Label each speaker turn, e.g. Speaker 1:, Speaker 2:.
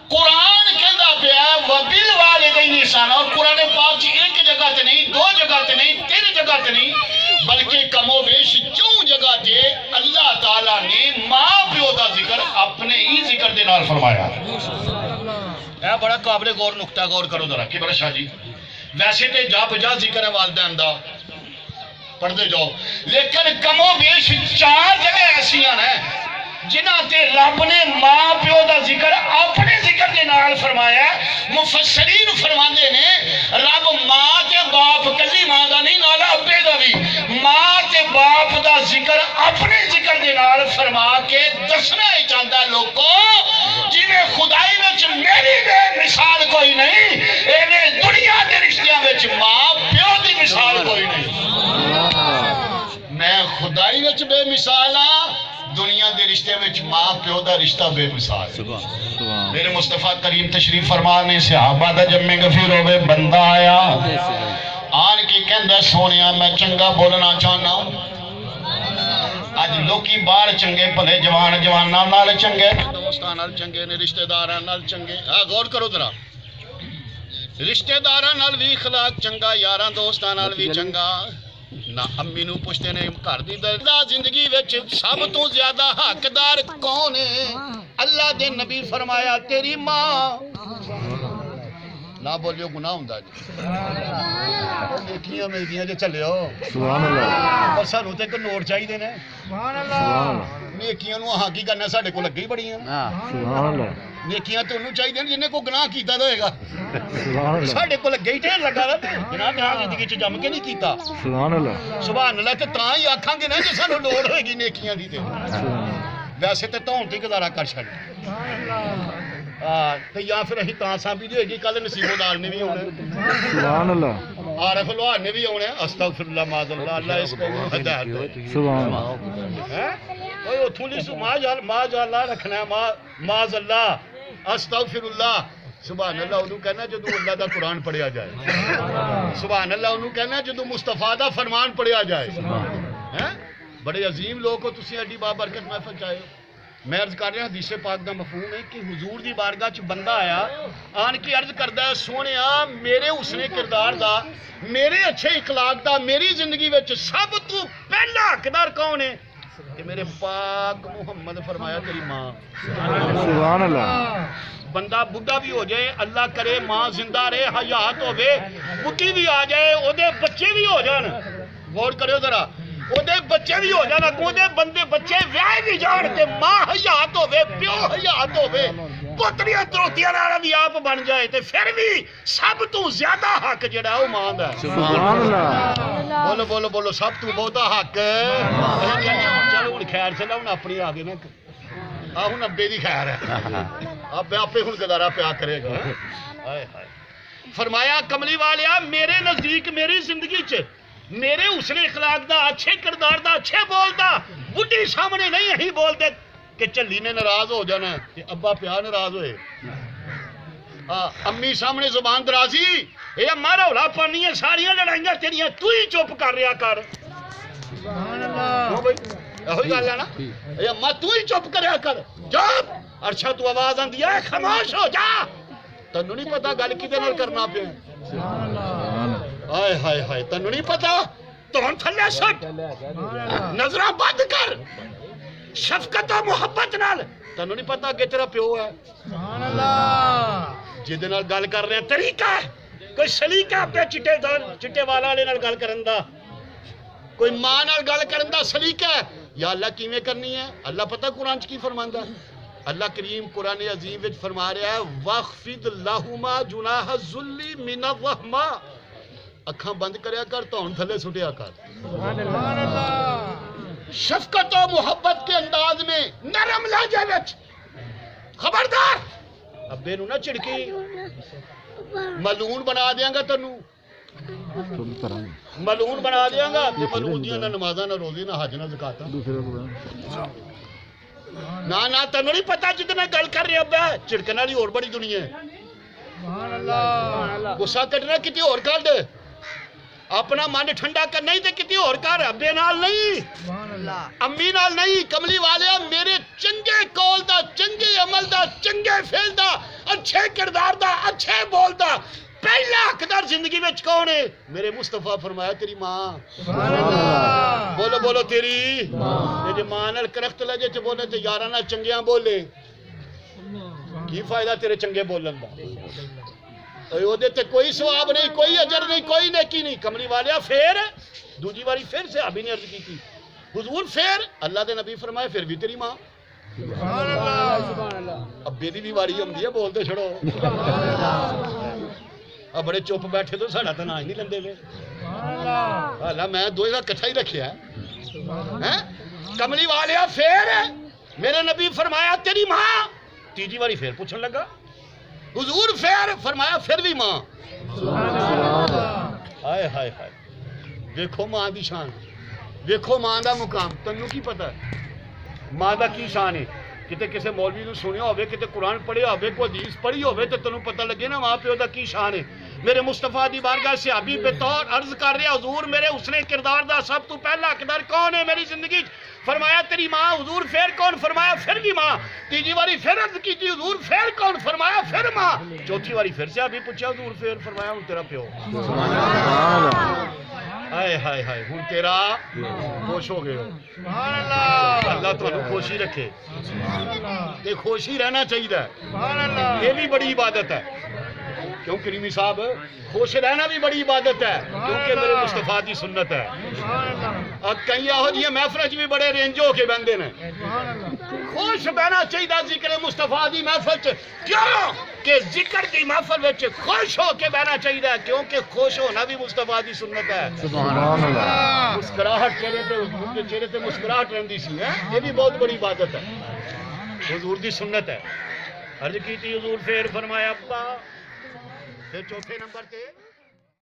Speaker 1: قرآن کہندا پیا وَبِالْوَالِدَيْنِ احسانا، اور قرآن پاک چ ایک جگہ تے نہیں، دو جگہ تے نہیں، تین جگہ تے نہیں، بلکہ کم و بیش 4 جگہ تے اللہ تعالیٰ نے ماں پیو دا ذکر اپنے ہی ذکر دے نال فرمایا۔ اے بڑا قابل غور نقطہ غور کرو ذرا کہ بڑا شاہ جی، ویسے تے جا بجا ذکر ہے والدین دا، پڑھتے جاؤ، لیکن کم و بیش 4 جگہ ایسی ہیں جنہ تے رب نے ماں پیو دا ذکر اپنے ذکر کے نال فرمایا۔ مفسرین فرماندے نے رب ماں تے باپ کلی ماں دا نہیں، نال ابے دا بھی، ماں تے باپ دا ذکر اپنے ذکر کے نال فرما کے دسنا ہی چاہتا لوگوں جی میں خدائی وچ میری بے مثال کوئی نہیں، ایویں دنیا دے رشتیاں وچ ماں پیو دی مثال کوئی نہیں۔ میں خدائی وچ بے مثال ہاں، دنیا دے رشتے وچ ماں پیو دا رشتہ بے مثال ہے۔ میرے مصطفیٰ کریم تشریف فرمانے صحابہ دا جب میں غفیر ہوئے بندہ آیا آن کے کہندہ سونیا میں چنگا بولنا چاہنا ہوں، آج لوکی بار چنگے پلے جوان جواناں نال چنگے، دوستان نال چنگے نے، رشتہ داراں نال چنگے۔ غور کرو ذرا، رشتہ داراں نال بھی اخلاق چنگا، یاراں دوستان نال بھی چنگا۔ نہ امی نو پوچھتے نے گھر دی زندگی وچ سب تو زیادہ حقدار کون ہے؟ اللہ دے نبی فرمایا تیری ماں۔ نہ بولیو گناہ ہوندا جی، نیکیاں ملدیاں جے چلے ہو سبحان اللہ، پر سانوں تے کوئی نوٹ چاہیے نے سبحان اللہ، نیکیاں نو ہاں کی کرنا ساڈے کول لگے ہی بڑی ہیں سبحان اللہ، نیکیاں تے انہوں چاہیے جن نے کوئی گناہ کیتا ہوئے گا سبحان اللہ، ساڈے کول لگے ہی ٹھیر لگا وا جناب نے زندگی چ جم کے نہیں کیتا سبحان اللہ سبحان اللہ، تے تاں ہی آکھاں گے نا جے سانوں لوڑ ہوئے گی نیکیاں دی تے ویسے تے تون تے گزارا کر چھڈ سبحان اللہ، تو یا پھر اہی تاں سانبی دی ہوئے گی، کل نصیب ودار نے بھی ہونے سبحان اللہ، عارف لوہار نے بھی ہونے، استغفر اللہ معاذ اللہ، اللہ اس کو ہدایت دے سبحان اللہ، اوے اتھوں لی معاذ اللہ رکھنا ہے، معاذ اللہ استغفر اللہ سبحان اللہ انہوں کہنا جدو اللہ دا قرآن پڑھیا جائے سبحان اللہ انہوں کہنا جدو مصطفیٰ دا فرمان پڑھیا جائے۔ بڑے عظیم لوگ کو تسی ایڈی بابرکت محفل چاہے ہو۔ میں عرض کر رہا ہوں حدیث پاک دا مفہوم ہے کہ حضور دی بارگاہ چ بندہ آیا آن کی عرض کردا ہے سونیا میرے حسن کردار دا، میرے اچھے اخلاق دا، میری زندگی وچ سب تو پہلا حقدار کون ہے؟ کہ میرے پاک محمد فرمایا تیری ماں سبحان اللہ۔ بندہ بڈھا بھی ہو جائے اللہ کرے ماں زندہ رہے حیات ہوے، بڈھی بھی آ جائے او دے بچے بھی ہو جان، غور کرو ذرا، او دے بچے بھی ہو جانا، کو دے بندے بچے ویاہ بھی جان تے ماں حیات ہوے، پیو حیات ہوے، پوتریاں تروتیاں نال بھی آپ بن جائے تے پھر بھی سب تو زیادہ حق جڑا ہے او ماں دا سبحان اللہ۔ بولو بولو بولو، سب تو بہت حق چلو ہن خیر چلا ہن اپنی آ گئے نا، ہن ابے دی خیر ہے، اب آپ ہن گزارا پیا کرے گا۔ فرمایا کملی والیا میرے نزدیک میری زندگی چ میرے حسن اخلاق دا، اچھے کردار دا، اچھے بول دا، بڈھی سامنے نہیں ہی بول دے کہ چلی نے ناراض ہو جانا ہے کہ ابا پیا ناراض ہوئے، امی سامنے زبان درازی اے اماں رولا پانی ہے، ساریاں لڑائیاں تیریاں تو ہی چپ کر رہا کر سبحان اللہ، ہوئی گل ہے نا، اے اماں تو ہی چپ کریا کر، چپ عرشہ تو آواز آندی ہے خاموش ہو جا، تینوں نہیں پتا گل کدے نال کرنا پیا سبحان اللہ، ہائے ہائے ہائے تینوں نہیں پتا، تو ہن تھلے سٹ نظراں بند کر شفقت و محبت نال، تینوں نہیں پتا کہ تیرا پیو ہے سبحان اللہ، جدے نال گل کر رہے ہیں طریقہ ہے، کوئی سلیقہ اپنے چٹے والا والے نال گل کرن دا، کوئی ماں نال گل کرن دا سلیقہ ہے، یا اللہ کیویں کرنی ہے، اللہ پتہ قرآن چ کی فرماندا ہے، اللہ کریم قرآن عظیم وچ فرما رہا ہے وَخْفِضْ لَهُمَا جُنَاحَ الذُّلِّ مِنَ الرَّحْمَةِ، اکھاں بند کریا کر تو تھلے سٹیا کر سبحان اللہ، شفقت و محبت کے انداز میں نرم لہجے وچ، خبردار ابے نو نہ چڑکی، ملعون بنا دیاں گا تینوں، ملعون بنا دیاں گا تے ملعون دیاں نہ نمازاں نہ روزی نہ حج نہ زکاتاں، نہ تینوں نہیں پتا جتنا گل کر رہے ابا چڑکن والی اور بڑی دنیا ہے سبحان اللہ، غصہ کٹنا کتی اور کر دے، اپنا من ٹھنڈا کرنا ہی تے کتی اور کر، ابے نال نہیں سبحان اللہ، امی نال نہیں، کملی والے میرے چنگے قول دا، چنگے عمل دا، چنگے فعل دا، اچھے کردار دا اچھے بول دا پہلا حقدار زندگی میں کون ہے؟ میرے مصطفیٰ فرمایا تیری ماں. بولو بولو تیری جی ماں نال کرخت لجے چ بولے تے یاراں نال چنگیاں بولے کی فائدہ تیرے چنگے بولن دا؟ او دے تے کوئی ثواب نہیں، کوئی اجر نہیں، کوئی نیکی نہیں. کملی والیا پھر دوجی باری پھر صحابی نے عرض کی تھی حضور پھر اللہ دے نبی فرمائے پھر بھی تیری ماں. ابے دی بھی واری ہوندی ہے بولتے چھڑو. اب بڑے چپ بیٹھے تو ساڈا تو نا ہی نہیں لیندے وے. حالا میں دو دا کٹھا ہی رکھیا ہے. کملی والیا پھر میرے نبی فرمایا تیری ماں. تیجی باری پھر پوچھن لگا حضور پھر فرمایا پھر بھی ماں. ہائے ہائے ہائے دیکھو ماں دی شان، دیکھو ماں دا مقام. تنوں کی پتہ ماں دا کی شان ہے؟ کتے کسے مولوی نو سنیا ہوئے، کتے قرآن پڑھیا ہوئے، کوئی حدیث پڑھی ہوئے تو تنوں پتہ لگے نا ماں پیو دا کی شان ہے. میرے مصطفیٰ دی بارگاہ صحابی بطور عرض کر رہے حضور میرے حسن کردار دا سب تو پہلا حقدار کون ہے میری زندگی؟ فرمایا تیری ماں. حضور پھر کون؟ فرمایا پھر بھی ماں. تیجی باری پھر عرض کی تھی حضور پھر کون؟ فرمایا پھر ماں. چوتھی باری پھر صحابی پوچھا حضور پھر؟ فرمایا ہوں تیرا پیو. ہائے ہائے ہائے ہوں تیرا خوش ہو گئے ہو. اللہ تو خوشی رکھے تے خوشی رہنا چاہیے. یہ بھی بڑی عبادت ہے کیوں کریمی صاحب؟ خوش رہنا بھی بڑی عبادت ہے کیونکہ میرے مصطفیٰ دی سنت ہے. اور کئی یہو جی محفل بھی بڑے رینج ہو کے بہندے نے. خوش بہنا چاہیے ذکر مصطفیٰ دی محفل چ. کیوں کہ ذکر دی محفل وچ خوش ہو کے بہنا چاہیے کیونکہ خوش ہونا بھی مصطفیٰ دی سنت ہے. مسکراہٹ چہرے تے مسکراہٹ رہندی سی. یہ بھی بہت بڑی عبادت ہے، حضور دی سنت ہے. عرض کی تھی حضور پھر فرمایا ابا. پھر چوتھے نمبر تے